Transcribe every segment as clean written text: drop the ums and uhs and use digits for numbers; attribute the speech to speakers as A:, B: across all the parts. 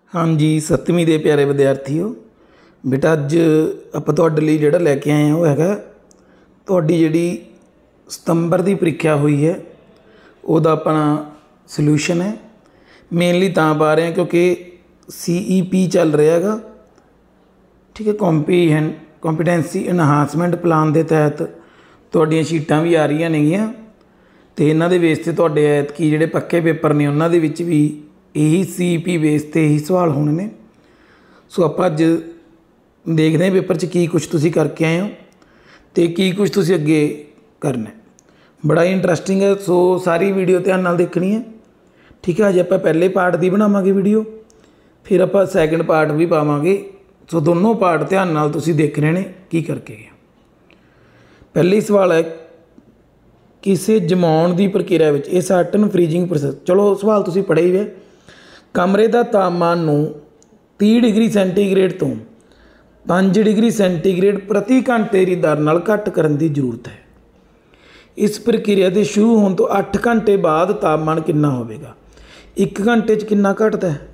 A: हाँ जी, 7वीं ਦੇ ਪਿਆਰੇ ਵਿਦਿਆਰਥੀਓ, ਬੇਟਾ ਅੱਜ ਆਪਾਂ ਤੁਹਾਡੇ ਲਈ ਜਿਹੜਾ ਲੈ ਕੇ ਆਏ ਹਾਂ ਉਹ ਹੈਗਾ ਤੁਹਾਡੀ ਜਿਹੜੀ ਸਤੰਬਰ ਦੀ ਪ੍ਰੀਖਿਆ ਹੋਈ ਹੈ ਉਹਦਾ ਆਪਣਾ ਸੋਲੂਸ਼ਨ ਹੈ। ਮੇਨਲੀ ਤਾਂ ਪਾ ਰਹੇ ਹਾਂ ਕਿਉਂਕਿ CEP ਚੱਲ ਰਿਹਾ ਹੈਗਾ, ਠੀਕ ਹੈ। ਕੰਪੀਟੈਂਸੀ ਇਨਹਾਂਸਮੈਂਟ ਪਲਾਨ ਦੇ ਤਹਿਤ ਤੁਹਾਡੀਆਂ ਸ਼ੀਟਾਂ ਵੀ ਆ ਰਹੀਆਂ ਨੇਗੀਆਂ ਅਤੇ ਇਹਨਾਂ ਦੇ ਬੇਸ 'ਤੇ ਤੁਹਾਡੇ ਐਤਕੀ ਜਿਹੜੇ ਪੱਕੇ ਪੇਪਰ ਨੇ ਉਹਨਾਂ ਦੇ ਵਿੱਚ ਵੀ ਇਹੀ CEP ਬੇਸ 'ਤੇ ਇਹੀ ਸਵਾਲ ਹੋਣੇ ਨੇ। ਸੋ ਆਪਾਂ ਅੱਜ ਦੇਖਦੇ ਹਾਂ ਪੇਪਰ 'ਚ ਕੀ ਕੁਛ ਤੁਸੀਂ ਕਰਕੇ ਆਏ ਹੋ ਅਤੇ ਕੀ ਕੁਛ ਤੁਸੀਂ ਅੱਗੇ ਕਰਨਾ। ਬੜਾ ਹੀ ਇੰਟਰਸਟਿੰਗ ਹੈ, ਸੋ ਸਾਰੀ ਵੀਡੀਓ ਧਿਆਨ ਨਾਲ ਦੇਖਣੀ ਹੈ, ਠੀਕ ਹੈ। ਅਜੇ ਆਪਾਂ ਪਹਿਲੇ ਪਾਰਟ ਦੀ ਬਣਾਵਾਂਗੇ ਵੀਡੀਓ, ਫਿਰ ਆਪਾਂ ਸੈਕਿੰਡ ਪਾਰਟ ਵੀ ਪਾਵਾਂਗੇ। ਸੋ ਦੋਨੋਂ ਪਾਰਟ ਧਿਆਨ ਨਾਲ ਤੁਸੀਂ ਦੇਖਣੇ ਨੇ ਕੀ ਕਰਕੇ ਗਿਆ। ਪਹਿਲੀ ਸਵਾਲ ਹੈ ਕਿਸੇ ਜਮਾਉਣ ਦੀ ਪ੍ਰਕਿਰਿਆ ਵਿੱਚ ਇਹ ਸਰਟਨ ਫਰੀजिंग ਪ੍ਰੋਸੈਸ। ਚਲੋ ਸਵਾਲ ਤੁਸੀਂ ਪੜ੍ਹੇ ਹੀ ਹੈ। ਕਮਰੇ ਦਾ ਤਾਪਮਾਨ ਨੂੰ 30 ਡਿਗਰੀ ਸੈਂਟੀਗ੍ਰੇਡ ਤੋਂ 5 ਡਿਗਰੀ ਸੈਂਟੀਗ੍ਰੇਡ ਪ੍ਰਤੀ ਘੰਟੇ ਦੀ ਦਰ ਨਾਲ ਘੱਟ ਕਰਨ ਦੀ ਜ਼ਰੂਰਤ ਹੈ। ਇਸ ਪ੍ਰਕਿਰਿਆ ਦੇ ਸ਼ੁਰੂ ਹੋਣ ਤੋਂ 8 ਘੰਟੇ ਬਾਅਦ ਤਾਪਮਾਨ ਕਿੰਨਾ ਹੋਵੇਗਾ? 1 ਘੰਟੇ 'ਚ ਕਿੰਨਾ ਘਟਦਾ ਹੈ?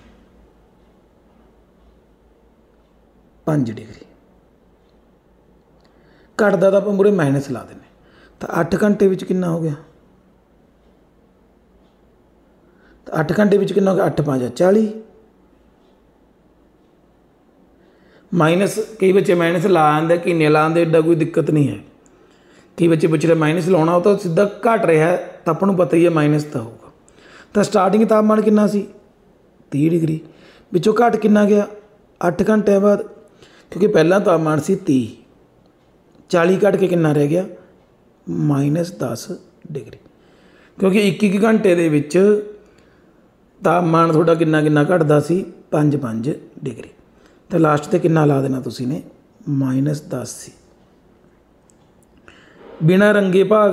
A: 5 ਡਿਗਰੀ। ਘਟਦਾ ਤਾਂ ਆਪਾਂ ਮੂਹਰੇ ਮਾਈਨਸ ਲਾ ਦਿੰਦੇ, ਤਾਂ 8 ਘੰਟੇ ਵਿੱਚ ਕਿੰਨਾ ਹੋ ਗਿਆ? ਤਾਂ 8 ਘੰਟੇ ਵਿੱਚ ਕਿੰਨਾ ਹੋ ਗਿਆ? 8 5 40 ਮਾਈਨਸ। ਕਈ ਬੱਚੇ ਮਾਈਨਸ ਲਾ ਆਉਂਦੇ, ਕਿੰਨੇ ਲਾ ਆਉਂਦੇ, ਐਡਾ ਕੋਈ ਦਿੱਕਤ ਨਹੀਂ ਹੈ। ਕਈ ਬੱਚੇ ਪੁੱਛ ਰਹੇ ਮਾਈਨਸ ਲਾਉਣਾ, ਉਹ ਤਾਂ ਸਿੱਧਾ ਘਟ ਰਿਹਾ ਤਾਂ ਆਪਾਂ ਨੂੰ ਪਤਾ ਹੀ ਹੈ ਮਾਈਨਸ ਤਾਂ ਹੋਊਗਾ। ਤਾਂ ਸਟਾਰਟਿੰਗ ਤਾਪਮਾਨ ਕਿੰਨਾ ਸੀ? 30 ਡਿਗਰੀ। ਵਿੱਚੋਂ ਘਟ ਕਿੰਨਾ ਗਿਆ? 8 ਘੰਟਿਆਂ ਬਾਅਦ, ਕਿਉਂਕਿ ਪਹਿਲਾਂ ਤਾਪਮਾਨ ਸੀ 30, 40 ਘਟ ਕੇ ਕਿੰਨਾ ਰਹਿ ਗਿਆ? -10 ਡਿਗਰੀ। ਕਿਉਂਕਿ 1 ਘੰਟੇ ਦੇ ਵਿੱਚ ਤਾਪਮਾਨ ਤੁਹਾਡਾ ਕਿੰਨਾ ਘਟਦਾ ਸੀ? 5 ਡਿਗਰੀ। ਤਾਂ ਲਾਸਟ 'ਤੇ ਕਿੰਨਾ ਲਾ ਦੇਣਾ ਤੁਸੀਂ ਨੇ? -10 ਸੀ। ਬਿਨਾਂ ਰੰਗੇ ਭਾਗ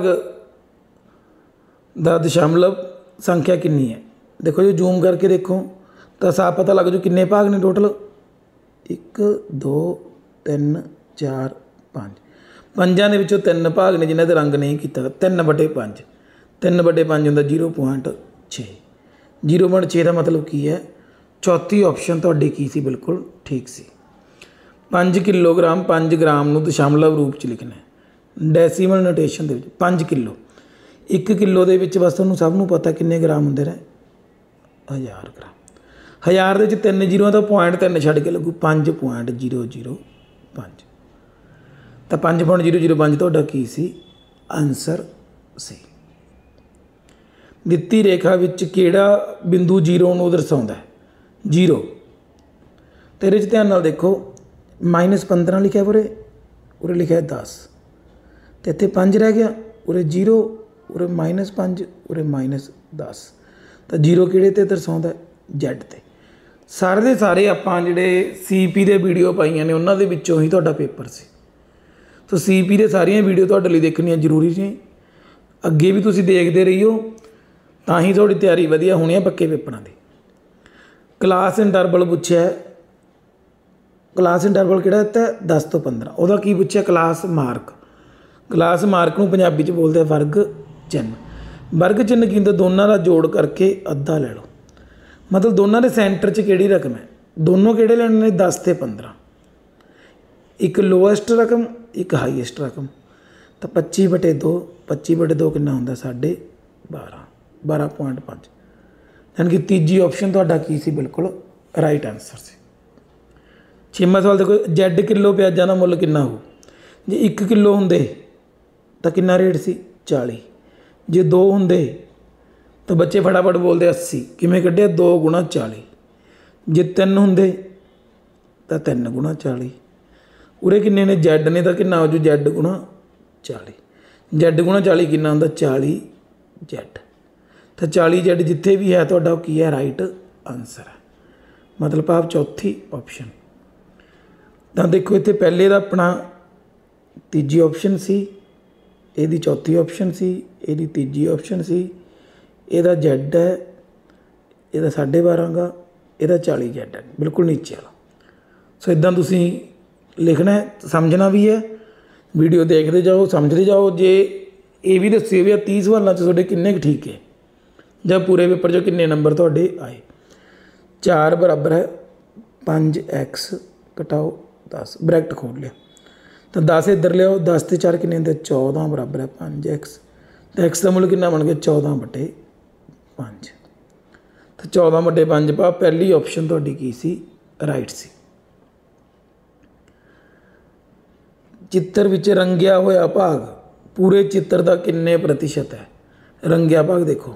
A: ਦਾ ਦਸ਼ਮਲਵ ਸੰਖਿਆ ਕਿੰਨੀ ਹੈ? ਦੇਖੋ ਜੀ, ਜ਼ੂਮ ਕਰਕੇ ਦੇਖੋ ਤਾਂ ਸਾਫ਼ ਪਤਾ ਲੱਗ ਜੂ ਕਿੰਨੇ ਭਾਗ ਨੇ ਟੋਟਲ। 1 2 3 4 5। ਪੰਜਾਂ ਦੇ ਵਿੱਚੋਂ 3 ਭਾਗ ਨੇ ਜਿਨ੍ਹਾਂ ਦੇ ਰੰਗ ਨਹੀਂ ਕੀਤਾ। 3/5 3/5 ਹੁੰਦਾ 0.6। 0.6 ਦਾ ਮਤਲਬ ਕੀ ਹੈ? ਚੌਥੀ ਆਪਸ਼ਨ ਤੁਹਾਡੀ ਕੀ ਸੀ? ਬਿਲਕੁਲ ਠੀਕ ਸੀ। 5 ਕਿਲੋਗ੍ਰਾਮ 5 ਗ੍ਰਾਮ ਨੂੰ ਦਸ਼ਮਲਵ ਰੂਪ 'ਚ ਲਿਖਣਾ ਹੈ, ਡੈਸੀਮਲ ਨੋਟੇਸ਼ਨ ਦੇ ਵਿੱਚ। 5 ਕਿਲੋ, 1 ਕਿਲੋ ਦੇ ਵਿੱਚ ਬਸ ਤੁਹਾਨੂੰ ਸਭ ਨੂੰ ਪਤਾ ਕਿੰਨੇ ਗ੍ਰਾਮ ਹੁੰਦੇ ਨੇ? 1000 ਗ੍ਰਾਮ। 1000 ਦੇ ਵਿੱਚ 3 ਜ਼ੀਰੋਆਂ ਦਾ 0.3 ਛੱਡ ਕੇ ਲੱਗੂ 5.005। ਤਾਂ 5.005 ਤੁਹਾਡਾ ਕੀ ਸੀ? ਆਨਸਰ ਸੀ। ਦਿੱਤੀ ਰੇਖਾ ਵਿੱਚ ਕਿਹੜਾ ਬਿੰਦੂ 0 ਨੂੰ ਦਰਸਾਉਂਦਾ ਹੈ? 0। ਅਤੇ ਇਹਦੇ 'ਚ ਧਿਆਨ ਨਾਲ ਦੇਖੋ, -15 ਲਿਖਿਆ ਉਰੇ ਲਿਖਿਆ 10, ਅਤੇ ਇੱਥੇ 5 ਰਹਿ ਗਿਆ, ਉਰੇ 0, ਉਰੇ -5, ਉਰੇ -10। ਤਾਂ 0 ਕਿਹੜੇ 'ਤੇ ਦਰਸਾਉਂਦਾ? Z 'ਤੇ। ਸਾਰੇ ਦੇ ਸਾਰੇ ਆਪਾਂ ਜਿਹੜੇ CEP ਦੇ ਵੀਡੀਓ ਪਾਈਆਂ ਨੇ ਉਹਨਾਂ ਦੇ ਵਿੱਚੋਂ ਹੀ ਤੁਹਾਡਾ ਪੇਪਰ ਸੀ। ਸੋ CEP ਦੇ ਸਾਰੀਆਂ ਵੀਡੀਓ ਤੁਹਾਡੇ ਲਈ ਦੇਖਣੀਆਂ ਜ਼ਰੂਰੀ ਨੇ। ਅੱਗੇ ਵੀ ਤੁਸੀਂ ਦੇਖਦੇ ਰਹੀਓ, ਤਾਂ ਹੀ ਤੁਹਾਡੀ ਤਿਆਰੀ ਵਧੀਆ ਹੋਣੀ ਹੈ ਪੱਕੇ ਪੇਪਰਾਂ ਦੀ। ਕਲਾਸ ਇੰਟਰਵਲ ਪੁੱਛਿਆ, ਕਲਾਸ ਇੰਟਰਵਲ ਕਿਹੜਾ ਦਿੱਤਾ? 10 ਤੋਂ 15। ਉਹਦਾ ਕੀ ਪੁੱਛਿਆ? Class mark. ਕਲਾਸ ਮਾਰਕ ਨੂੰ ਪੰਜਾਬੀ 'ਚ ਬੋਲਦੇ ਆ ਵਰਗ ਚਿੰਨ੍ਹ। ਵਰਗ ਚਿੰਨ੍ਹ ਕੀ ਹੁੰਦਾ? ਦੋਨਾਂ ਦਾ ਜੋੜ ਕਰਕੇ ਅੱਧਾ ਲੈ ਲਓ। ਮਤਲਬ ਦੋਨਾਂ ਦੇ ਸੈਂਟਰ 'ਚ ਕਿਹੜੀ ਰਕਮ ਹੈ? ਦੋਨੋਂ ਕਿਹੜੇ ਲੈਣੇ ਨੇ? 10 ਅਤੇ 15। ਇੱਕ ਲੋਐਸਟ ਰਕਮ, ਇੱਕ ਹਾਈਐਸਟ ਰਕਮ। ਤਾਂ 25/2, 25/2 ਕਿੰਨਾ ਹੁੰਦਾ? 12.5, 12.5। ਯਾਨੀ ਕਿ ਤੀਜੀ ਆਪਸ਼ਨ ਤੁਹਾਡਾ ਕੀ ਸੀ? ਬਿਲਕੁਲ ਰਾਈਟ ਆਨਸਰ ਸੀ। 6ਵਾਂ ਸਵਾਲ ਦੇਖੋ, Z ਕਿਲੋ ਪਿਆਜ਼ਾਂ ਦਾ ਮੁੱਲ ਕਿੰਨਾ ਹੋਊ? ਜੇ 1 ਕਿਲੋ ਹੁੰਦੇ ਤਾਂ ਕਿੰਨਾ ਰੇਟ ਸੀ? 40। ਜੇ 2 ਹੁੰਦੇ ਤਾਂ ਬੱਚੇ ਫਟਾਫਟ ਬੋਲਦੇ 80। ਕਿਵੇਂ ਕੱਢਿਆ? 2 × 40। ਜੇ 3 ਹੁੰਦੇ ਤਾਂ 3 × 40। ਉਰੇ ਕਿੰਨੇ ਨੇ? Z ਨੇ, ਤਾਂ ਕਿੰਨਾ ਹੋ ਜੂ? Z × 40। Z × 40 ਕਿੰਨਾ ਹੁੰਦਾ? 40Z। ਤਾਂ 40Z ਜਿੱਥੇ ਵੀ ਹੈ ਤੁਹਾਡਾ ਉਹ ਕੀ ਹੈ? ਰਾਈਟ ਆਨਸਰ ਹੈ। ਮਤਲਬ ਭਾਵ ਚੌਥੀ ਆਪਸ਼ਨ। ਤਾਂ ਦੇਖੋ ਇੱਥੇ ਪਹਿਲੇ ਦਾ ਆਪਣਾ ਤੀਜੀ ਆਪਸ਼ਨ ਸੀ, ਇਹਦੀ ਚੌਥੀ ਆਪਸ਼ਨ ਸੀ, ਇਹਦੀ ਤੀਜੀ ਆਪਸ਼ਨ ਸੀ, ਇਹਦਾ Z ਹੈ, ਇਹਦਾ 12.5 ਗਾ, ਇਹਦਾ 40Z ਹੈ, ਬਿਲਕੁਲ ਨੀਚੇ ਵਾਲਾ। ਸੋ ਇੱਦਾਂ ਤੁਸੀਂ ਲਿਖਣਾ ਹੈ, ਸਮਝਣਾ ਵੀ ਹੈ। ਵੀਡੀਓ ਦੇਖਦੇ ਜਾਓ, ਸਮਝਦੇ ਜਾਓ। ਜੇ ਇਹ ਵੀ ਦੱਸਿਓ ਵੀ 30 ਸਵਾਲਾਂ 'ਚ ਤੁਹਾਡੇ ਕਿੰਨੇ ਕੁ ਠੀਕ ਹੈ, ਜਾਂ ਪੂਰੇ ਪੇਪਰ 'ਚੋਂ ਕਿੰਨੇ ਨੰਬਰ ਤੁਹਾਡੇ ਆਏ। 4 बराबर है 5x घटाओ 10 ब्रैकेट खोल लिया तो 10 इधर लियाओ 10 ते 4 किन्ने होंदे 14 बराबर है 5x तो x का मुल कितना बन गया 14/5 तो 14/5 पा पहली ऑप्शन तुहाडी की सी राइट सी। चित्र विच रंगिया होया भाग पूरे चित्र का किन्ने प्रतिशत है। रंगिया भाग देखो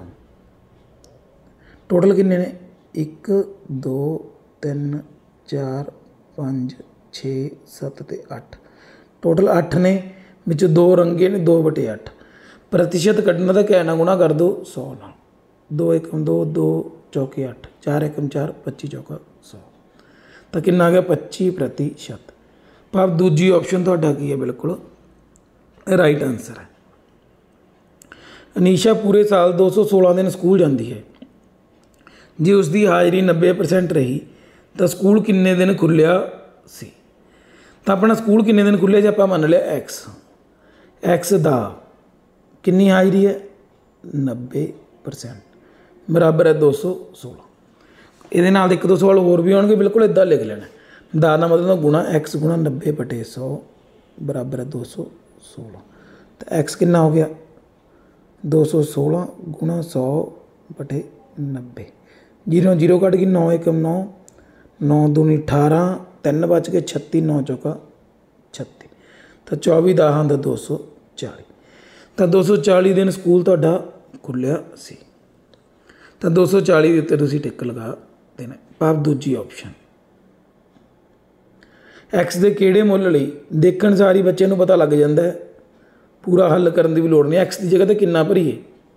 A: टोटल किन्ने ने 1 2 3 4 5 6 7 ते 8 टोटल 8 ने विच 2 रंगे ने 2/8 प्रतिशत कढ़ना तो क्या ना गुणा कर दो 100 नाल 2 एकम 2 2 चौके 8 4 एकम 4 25 चौका 100 तो कितना आ गया 25%। भाव दूजी ऑप्शन तुहाडा की है बिल्कुल राइट आंसर है। अनीशा पूरे साल 216 दिन स्कूल जाती है जे उसकी हाज़री 90% रही तो स्कूल किन्ने दिन खुलिया सी। तो अपना स्कूल किन्ने दिन खुलिया जे आपां मान लिया एक्स दा किन्नी हाज़री है 90% बराबर है 216। ये एक दो सवाल होर भी आउणगे बिल्कुल इदा लिख लेना दा मतलब गुणा एक्स गुणा 90/100 बराबर है 216। तो एक्स कितना हो गया 216 गुणा 100/90 जीरो जीरो कट गई 9 एकम 9 9 दूनी 18 3 बच गए 36 9 चौका 36 तो 24 10 ਦਾ 240 तो 240 दिन स्कूल तुहाडा खुलिया सी। तो 240 के उत्ते तुसीं टिक लगा देना। भाव दूजी ऑप्शन एक्स के किहड़े मुल लई देखण सार ही बच्चे नूं पता लग जाता है पूरा हल करन दी भी लोड़ नहीं। एक्स की जगह तो किन्ना भरीए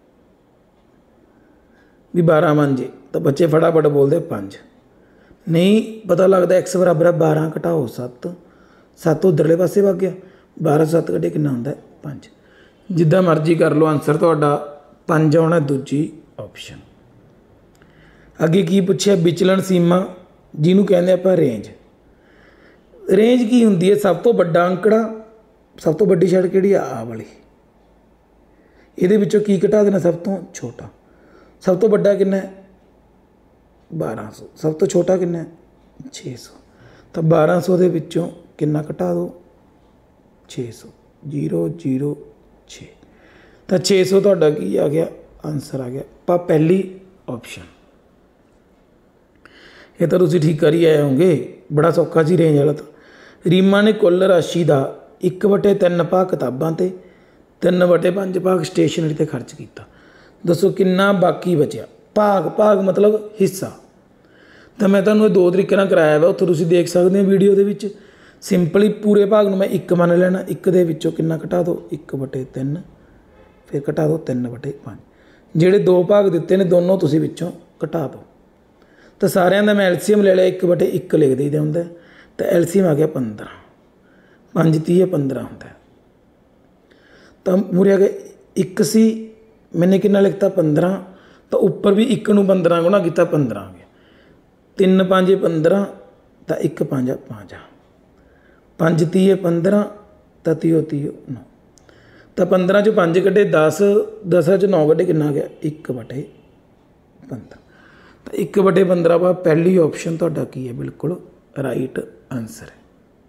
A: भी 12 मंजे तो बच्चे फटाफट बोलते 5 नहीं पता लगता एक्स बराबर है 12 घटाओ 7 7 उधरले पासे वग गया 12 7 कटे कितना होंदा है 5 जिद्दां मर्जी कर लो आंसर तुहाडा 5 आउणा दूजी ऑप्शन। अगे की पूछिया विचलन सीमा जिन्हों कहते आपां रेंज। रेंज की हुंदी है सब तो बड़ा अंकड़ा सब तो बड़ी छड़ किहड़ी आ वाली इहदे विचों की घटा देना सब तो छोटा। सब तो बड़ा कितना है 1200 सब तो छोटा कितना है 600 तो 1200 के विचों कितना घटा दो 600 0 0 6 तो 600 तुहाडा की आ गया आंसर आ गया पा पहली ऑप्शन। ये तो तुसीं ठीक कर ही आए होंगे बड़ा सौखा सी रेंज वाला। तो रीमा ने कुल राशि का 1/3 भाग किताबां ते 3/5 भाग स्टेशनरी ते खर्च किया। दसो किन्ना बाकी बचिया। भाग भाग मतलब हिस्सा। तो मैं तुहानूं दो तरीके नाल कराया वा उत्थे तुसीं देख सकते हो वीडियो दे विच सिंपली पूरे भाग नूं मैं 1 मान लेना 1 दे विचों किन्ना घटा दो 1/3 फिर घटा दो 3/5 जिहड़े दो भाग दिते ने दोनों तुसीं विचों घटा दो। तो सारिਆਂ ਦਾ मैं एलसीएम ले लिया 1/1 लिख दईदा हुंदा तो एलसीएम आ गया 15 5 30 15 होंदा। तो मूरे आ गया 1 सी मैंने कितना लिखता 15 तो उपर भी 1 नूं 15 गुणा किया 15 आ गया 3 5 15 तो 1 5 5 5 30 15 तो 30 30 9 तो 15 चो 5 कटे 10 10 चो 9 कटे कितना आ गया 1/15 तो 1/15 वा पहली ऑप्शन तुहाडा की है बिल्कुल राइट आंसर है।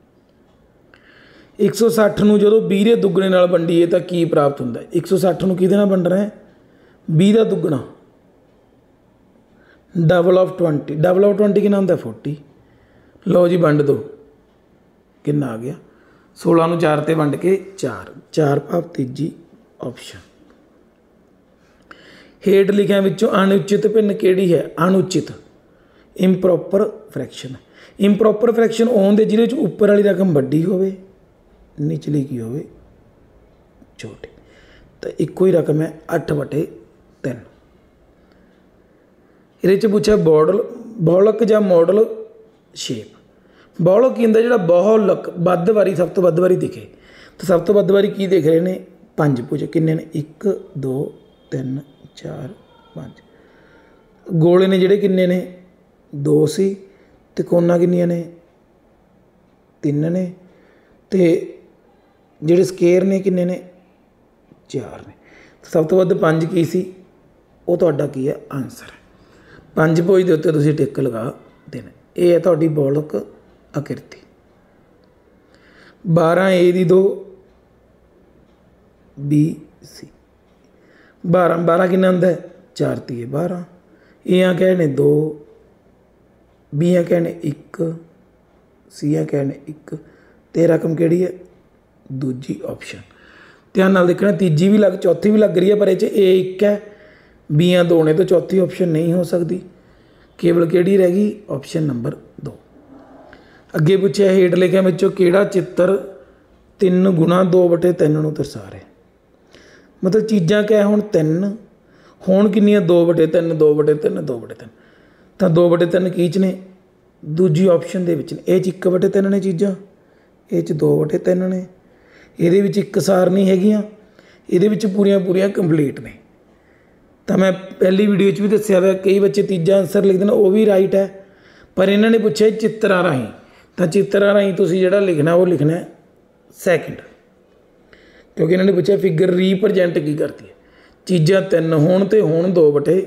A: 160 नूं जदों 20 दे दुगणे नाल वंडीए तो की प्राप्त हुंदा है। 160 नूं किहदे नाल वंडना है 20 का दुगना डबल ऑफ 20 कितना होंदा 40 लो जी वंड दो कितना आ गया 16 नूं 4 ते वंड के 4 भाव तीजी ऑप्शन। हेठ लिखिया विचों अनुचित भिन्न किहड़ी है अनुचित इंप्रॉपर फ्रैक्शन। इंप्रॉपर फ्रैक्शन आउंदे जिहदे च उपर वाली रकम वड्डी होवे निचली की होवे छोटी। तो इक्को ही रकम है 8/3। ये पूछा बॉलक या मॉडल शेप। बॉलक की होंदा जिहड़ा बहुलक वध वारी सब तो वध वारी दिखे। तो सब तो वध वारी की दिख रहे हैं 5 पूछे किन्ने ने 1 2 3 4 5 गोले ने जिहड़े किन्ने ने 2 सी ते कोना किन्नियां ने 3 ने ते जिहड़े स्केयर ने किन्ने ने 4 ने। तो सब तो वध 5 की सी वो तुहाडा की है आंसर है। पंजभुज के उत्ते तुसीं टिक लगा देना। ये है तुहाडी बौलक आकृति। 12 ए दी 2 बी सी 12 12 कितना होंदा है 4 तीए 12 ए कहे ने 2 बी कहे ने 1 सी कहे ने 1 ते रकम किहड़ी है दूजी ऑप्शन। ध्यान नाल देखना तीजी भी लग चौथी भी लग रही है पर ये ए 1 है बीआं 2 ने तो चौथी ऑप्शन नहीं हो सकती केवल किहड़ी रह गई ऑप्शन नंबर 2। अगे पूछे हेठ लिखिया विचों किहड़ा चित्र 3 गुणा 2/3 नूं दर्शा रहा है। मतलब चीज़ां क्या हुण 3 होण किन्नियां 2/3 2/3 2/3 तो 2/3 की च ने दूजी ऑप्शन दे विच ने ये 1/3 ने चीज़ां ये 2/3 ने ये एक सार नहीं हैगियां ये पूरियां पूरियां कंप्लीट ने। तो मैं पहली वीडियो भी दस्या वा कई बच्चे तीजा आंसर लिखते हैं वह भी राइट है पर इन्होंने पूछा चित्रा राही तो चित्रा राही तुसीं जिहड़ा लिखना वो लिखना है सैकेंड क्योंकि इन्होंने पूछा फिगर रीप्रजेंट की करती है चीज़ां 3 होण ते होण 2/3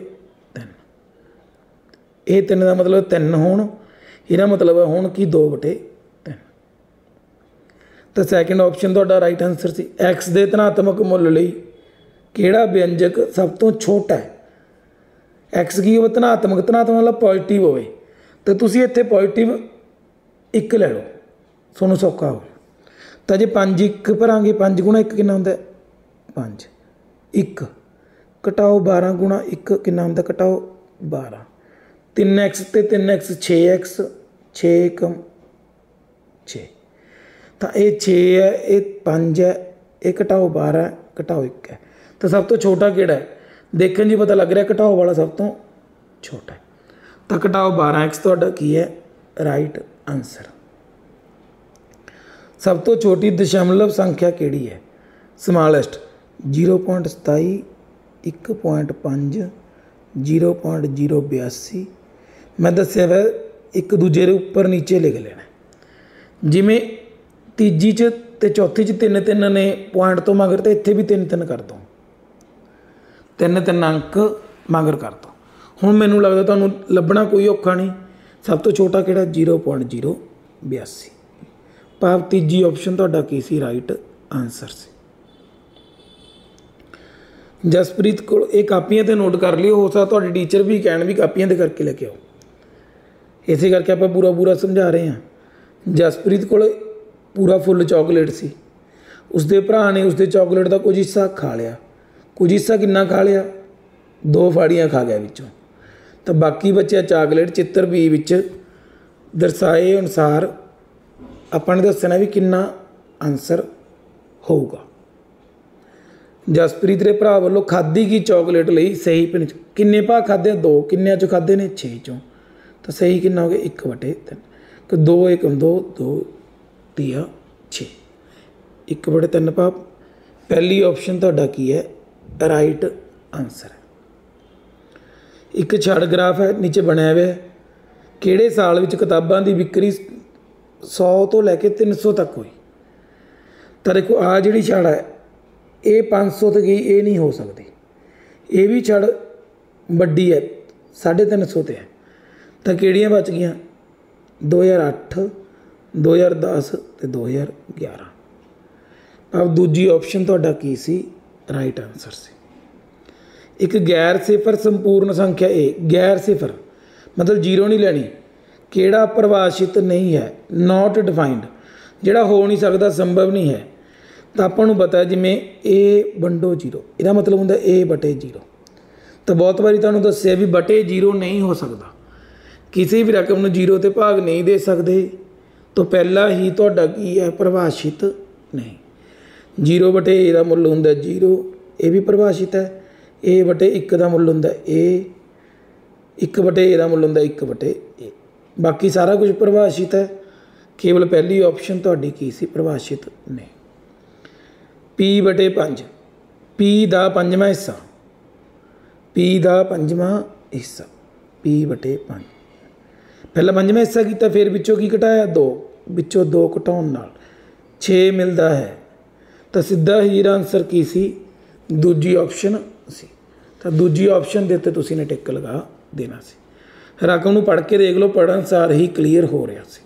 A: ये 3 का मतलब 3 होण इहदा मतलब है होण की 2/3 तो सैकेंड ऑप्शन तुहाडा राइट आंसर सी। एक्स के धनात्मक मुल लई किहड़ा व्यंजक सब तो छोटा है। एक्स की हो धनात्मक धनात्मक मतलब पॉजिटिव होवे तो तुसीं इत्थे पॉजिटिव 1 ले लो सोनू सौखा हो तो जे 5 1 भरांगे 5 गुणा 1 कितना होंदा 5 1 घटाओ 12 गुणा 1 कितना होंदा घटाओ 12 3x ते 3x 6x 6 1 6 तो ये 6 है ये 5 है ये घटाओ 12 घटाओ 1 है तो सब तो छोटा किहड़ा है देखने जी पता लग रहा घटाओ वाला सब तो छोटा है तो घटाओ 12x तुहाडा की है राइट आंसर। सब तो छोटी दशमलव संख्या किहड़ी है स्मॉलेस्ट 0.27 1.5 0.082 मैं दस्या वै एक दूजे के उपर नीचे लिख लेना जिमें तीजी च ते चौथी च 3 3 ने पॉइंट तो मगर तो इत्थे भी 3 3 कर दो 3 3 अंक मगर कर दो। हुण मैनूं लगदा तुहानूं लभना कोई औखा नहीं सब तो छोटा किहड़ा 0.082 भाव तीजी ऑप्शन तुहाडा की सी राइट आंसर से। जसप्रीत को ये कापियां ते नोट कर लियो हो सकदा तुहाडे टीचर भी कहण भी कापियां ते करके लेके आओ इसे करके आप पूरा पूरा समझा रहे हैं। जसप्रीत को पूरा फुल चॉकलेट सी उसके भरा ने उसके चॉकलेट का कुछ हिस्सा खा लिया कुछ हिस्सा कितना खा लिया 2 फाड़ियाँ खा गया विचों तो बाकी बच्चा चॉकलेट चित्र बी विच दर्शाए अनुसार अपने दसना भी कितना आंसर होगा। जसप्रीत के भरा वालों खाधी की चॉकलेट लई सही किन्ने भाग खाधे 2 किन्ने चो खाधे ने 6 चों तो सही कितना हो गया 1/3 2 1 2 2 3 6 1/3 भाव पहली ऑप्शन तुहाडा की है राइट आंसर है। एक छड़ ग्राफ है नीचे बनया हुआ है किहड़े साल विच किताबां की विक्री 100 तो लैके 300 तक हुई तो देखो आ जिहड़ी छड़ है ये 500 तक गई ये नहीं हो सकती ये भी छड़ वड्डी है 350 ते है तो किहड़ियां बच गईयां 2008 2010 ते 2011 अब दूजी ऑप्शन तुहाडा की सी राइट आंसर से। एक गैर सिफर संपूर्ण संख्या ए गैर सिफर मतलब 0 नहीं लैनी किहड़ा परिभाषित नहीं है नॉट डिफाइंड जिहड़ा हो नहीं सकता संभव नहीं है तो आपां नूं पता है जिमें ए वंडो 0 इहदा मतलब हुंदा A/0 तो बहुत बारी तुहानूं दस्सिया भी बटे 0 नहीं हो सकता किसी भी रकम नूं 0 ते भाग नहीं दे सकते तो पहला ही तुहाडा की है परिभाषित नहीं 0/A का मुल हुंदा 0 ये भी परिभाषित है A/1 का मुल हुंदा A 1/A का मुल हुंदा 1/A बाकी सारा कुछ परिभाषित है केवल पहली ऑप्शन तुहाडी की सी परिभाषित नहीं। P/5 P का 5वां हिस्सा P का 5वां हिस्सा P/5 पहला 5वां हिस्सा किया फिर विचों की घटाया 2 विचों 2 घटाउण नाल 6 मिलता है तो सीधा ही आंसर की सी दूजी ऑप्शन सी तो दूजी ऑप्शन के उत्ते तुसीं ने टिक लगा देना सी। रकम नूं पढ़ के देख लो, पढ़न सार ही क्लीयर हो रहा सी।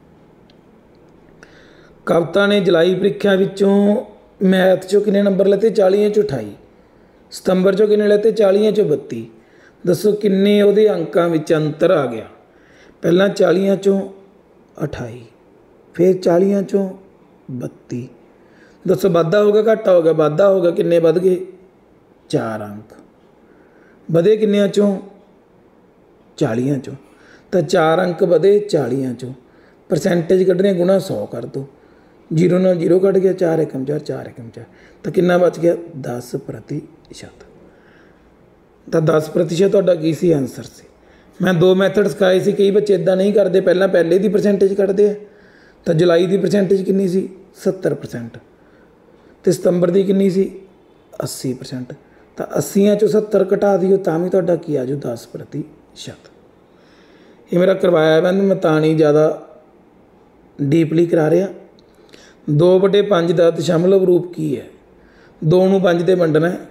A: कविता ने जुलाई ਪ੍ਰੀਖਿਆ ਵਿੱਚੋਂ मैथ चों किन्ने नंबर लेते 40 चों 28, सितंबर चों किन्ने लेते 40 चों 32। दसो किन्ने उहदे अंकां विच अंतर आ गया। पहलां 40 चों 28, फिर 40 चों 32। दसो वाधा हो गया घाटा हो गया? वाधा हो गया। किन्ने वध गए? 4 अंक। वधे किन्नियां चों? 40 चों। तो 4 अंक वधे 40 चों। परसेंटेज कढ़ने गुणा 100 कर दो, 0 नाल 0 कट गया, 4 एकम 4, 4 एकम 4, तो कितना बच गया? 10%। तो 10% तुहाडा की सी? Answer C. मैं 2 मैथड सिखाए सी, कई बच्चे इदां नहीं करते, पहले दी परसेंटेज कढ़ते हैं। तो जुलाई की परसेंटेज कितनी सी? 70%। तो सितंबर की कितनी सी? 80%। तो 80 चों 70 घटा दिओ तां भी तुहाडा की आ जाऊ? 10%। ये मेरा करवाया मैं तां नहीं ज़्यादा डीपली करा रहा। 2/5 का दशमलव रूप की है? 2 नूं 5 ते वंडना है,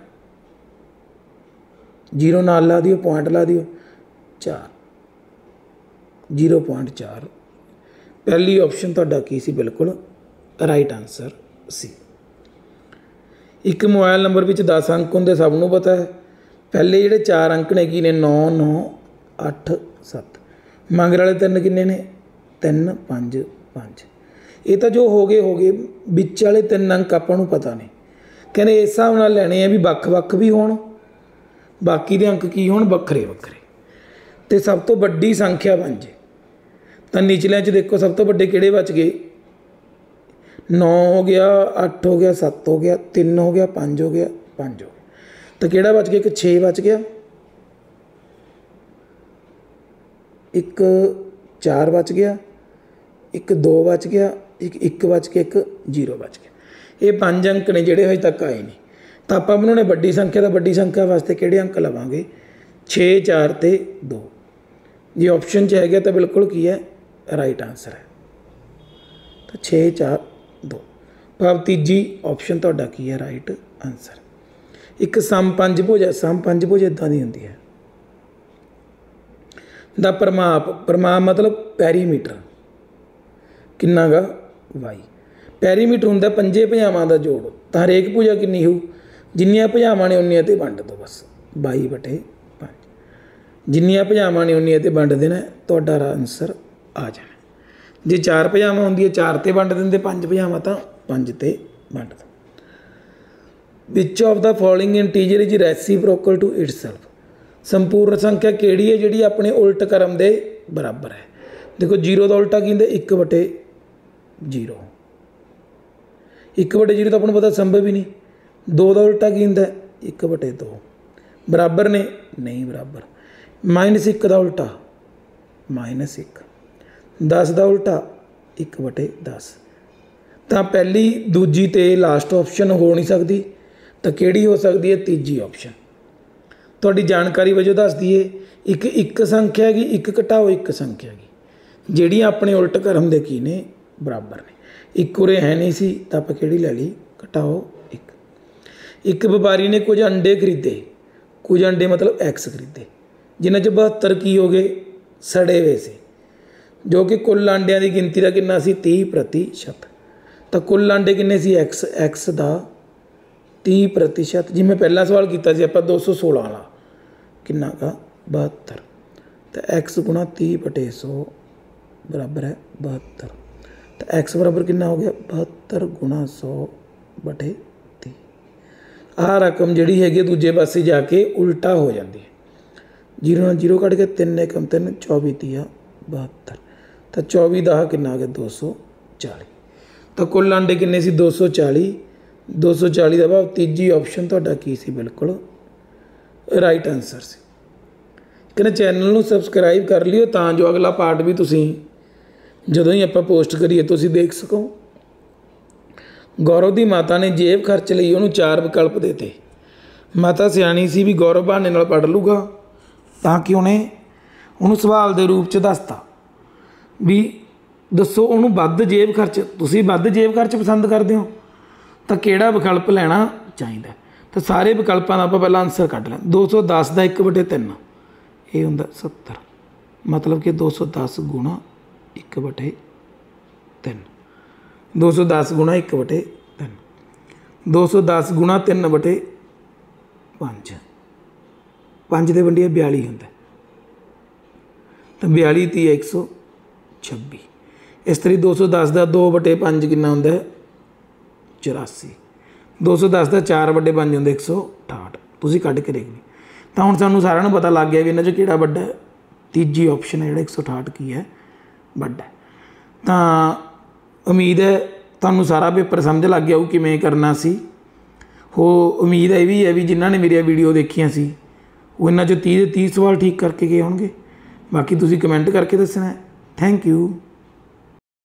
A: 0 नाल ला दिओ, पॉइंट ला दिओ, 4, 0.4। पहली ऑप्शन तुहाडा की सी? बिल्कुल राइट आंसर सी। एक मोबाइल नंबर विच 10 अंक होंदे, सब नूं पता है। पहले जिहड़े 4 अंक ने की ने? 9 9 8 7। मगर वाले 3 किन्ने ने? 3 5 5। ये तो जो हो गए, विच वाले 3 अंक आपां नूं पता नहीं। कहने इस हिसाब नाल लैणे आ भी वक्-वक् भी होण, बाकी दे अंक की होण? वक्खरे वक्खरे। तो सब तो वड्डी संख्या बन जे। तो निचलिਆਂ 'ਚ देखो सब तो वड्डे किहड़े बच गए? 9 हो गया, 8 हो गया, 7 हो गया, 3 हो गया, 5 हो गया, 5 हो गया। तो किहड़ा बच गया? एक 6 बच गया, एक 4 बच गया, एक 2 बच गया, एक 1 बच गया, एक 0 बच गया। ये 5 अंक ने जिहड़े अजे तक आए नहीं। तो आपां बनाउणे वड्डी संख्या, तो वड्डी संख्या वास्ते किहड़े अंक लवांगे? 6 4 ते 2। जे ऑप्शन 'च है गया तो बिल्कुल की है? राइट आंसर है। तो 6 4 2 भाव तीजी ऑप्शन तुहाडा की है? Right answer. एक सम पंजभुज इदां दी हुंदी है। दा परमाप मतलब पैरीमीटर किन्ना गा? वाई। पैरीमीटर हुंदा पंजे भुजावां दा जोड़। तो हरेक भुजा किन्नी होऊ? जिन्नियां भुजावां ने उन्नियां ते वंड दो, बस 22/5। जिन्नियां भुजावां ने उन्नियां ते वंड देना, तुहाडा आंसर आ जाना। जे 4 भुजावां हुंदियां 4 ते वंड दिंदे, 5 भुजावां तां 5 ते वंड दो। Which of the following integer is reciprocal to itself. संपूर्ण संख्या किहड़ी है जिहड़ी अपने उल्ट क्रम के बराबर है? देखो 0 का उल्टा की हुंदा? 1/0। 1/0 तो आपको पता संभव ही नहीं। 2 का उल्टा की हुंदा? 1/2। बराबर ने? नहीं बराबर। -1 का उल्टा? -1। 10 का उल्टा? 1/10। तो पहली दूजी ते लास्ट ऑप्शन हो नहीं सकती, तो किहड़ी हो सकती है? तीजी ऑप्शन। तुहाडी जानकारी वजों दस दईए, एक संख्या हैगी, एक घटाओ एक संख्या हैगी, जिहड़ियां अपने उल्ट क्रम दे की ने? बराबर ने। एक उरे है नहीं सी, तो आपां किहड़ी लै लई? घटाओ एक। एक व्यापारी ने कुछ अंडे खरीदे, कुछ अंडे मतलब एक्स खरीदे, जिन्हां च 72 की हो गए? सड़े हुए से, जो कि कुल आंडियां की गिनती का कितना सी? 30%। तो कुल आंडे किन्ने सी? एक्स का 30%। जिवें पहला सवाल किया सी आपां 216 वाला, किन्ना का? 72। तो एक्स गुणा 30/100 बराबर है 72। तो एक्स बराबर किन्ना हो गया? 72 गुणा 100/30। आ रकम जिहड़ी हैगी दूजे पासे जाके उल्टा हो जाती है। 0 नाल 0 कट के 3 एकम 3, 24 तिया 72। तो 24 10 किन्ना आ गया? 240। तो कुल आंडे किन्ने सी? 240। 240 का भाव तीजी ऑप्शन तुहाडा की सी? बिल्कुल राइट आंसर से। कहने चैनल को सबसक्राइब कर लियो तां जो अगला पार्ट भी तुसीं जदों ही आपां पोस्ट करिए तुसीं देख सको। गौरव की माता ने जेब खर्च लई उहनूं 4 विकल्प देते। माता सियाणी सी भी गौरव बहाने नाल पढ़ लूगा, तां कि उहनूं सवाल के रूप च दसता भी दसो उहनूं वध जेब खर्च, तुसीं वध जेब खर्च पसंद करदे हो तो किहड़ा विकल्प लैना चाहिए। तो सारे विकल्पों का आपां पहला आंसर कढ लें। 210 का 1/3 ये हुंदा 70। मतलब कि 210 गुणा 1/3 210 गुणा 1/3 210 गुणा 3/5 5 ਦੇ ਵੰਡੀਏ 42 ਹੁੰਦਾ ਤਾਂ 42 30 126 ਇਸ ਤਰੀ 210 ਦਾ 2/5 ਕਿੰਨਾ ਹੁੰਦਾ 84 210 ਦਾ 4/5 ਹੁੰਦਾ 168 ਤੁਸੀਂ ਕੱਢ ਕੇ ਦੇਖ ਲਈ ਤਾਂ ਹੁਣ ਸਾਨੂੰ ਸਾਰਿਆਂ ਨੂੰ ਪਤਾ ਲੱਗ ਗਿਆ ਵੀ ਇਹਨਾਂ 'ਚ ਕਿਹੜਾ ਵੱਡਾ ਹੈ ਤੀਜੀ ਆਪਸ਼ਨ ਹੈ ਜਿਹੜਾ 168 ਕੀ ਹੈ ਵੱਡਾ ਤਾਂ ਉਮੀਦ ਹੈ ਤੁਹਾਨੂੰ ਸਾਰਾ ਪੇਪਰ ਸਮਝ ਲੱਗ ਗਿਆ ਹੋਊ ਕਿਵੇਂ ਕਰਨਾ ਸੀ ਹੋ ਉਮੀਦ ਇਹ ਵੀ ਹੈ ਵੀ ਜਿਨ੍ਹਾਂ ਨੇ ਮੇਰੀਆਂ ਵੀਡੀਓ ਦੇਖੀਆਂ ਸੀ ਉਹ ਇਹਨਾਂ 'ਚੋਂ 30 ਦੇ 30 ਸਵਾਲ ਠੀਕ ਕਰਕੇ ਗਏ ਹੋਣਗੇ ਬਾਕੀ ਤੁਸੀਂ ਕਮੈਂਟ ਕਰਕੇ ਦੱਸਣਾ ਥੈਂਕ ਯੂ